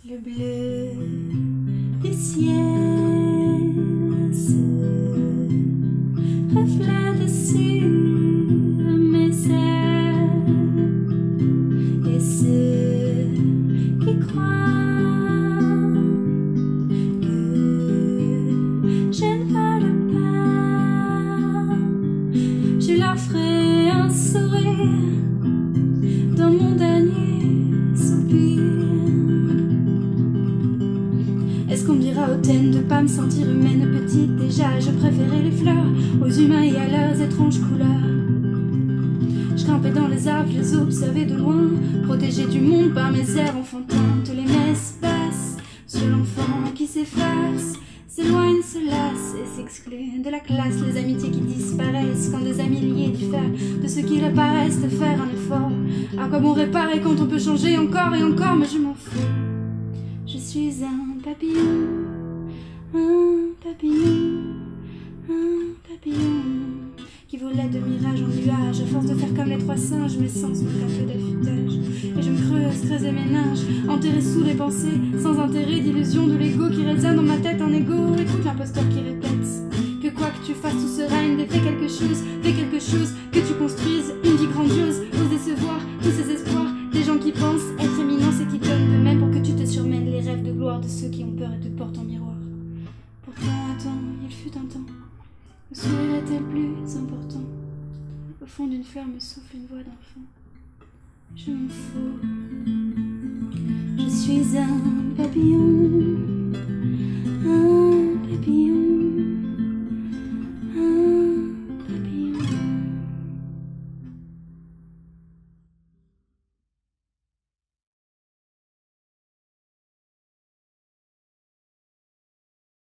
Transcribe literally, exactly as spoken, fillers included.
Le bleu du ciel se reflète sur mes ailes, et ceux qui croient que je ne vole pas, je leur ferai un sourire dans mon dernier soupir. Est-ce qu'on me dira hautaine de pas me sentir humaine petite? Déjà je préférais les fleurs aux humains et à leurs étranges couleurs. Je grimpais dans les arbres, je les observais de loin, protégée du monde par mes airs enfantins. Tous les messes passent sur l'enfant qui s'efface, s'éloigne, se lasse et s'exclut de la classe. Les amitiés qui disparaissent quand des amis liés diffèrent de ceux qui apparaissent de faire un effort. À quoi bon réparer quand on peut changer encore et encore? Mais je m'en fous. Je suis un papillon, un papillon, un papillon qui volait de mirage en nuage. À force de faire comme les trois singes, mes sens manquent un peu d'affûtage. Et je me creuse, creuser mes ninges, enterré sous les pensées, sans intérêt d'illusion de l'ego qui résonne dans ma tête. Un ego, écoute l'imposteur qui répète que quoi que tu fasses, tout ce règne, fais quelque chose, fais quelque chose, que tu construises une vie grandiose. Ose décevoir tous ces espoirs, des gens qui pensent être éminents et qui donnent de même pour que tu te surmènes les rêves de gloire de ceux qui ont peur et te portent en miroir. Pourtant, attends, il fut un temps, le sourire était le plus important. Au fond d'une fleur me souffle une voix d'enfant. Je m'en fous. Je suis un papillon.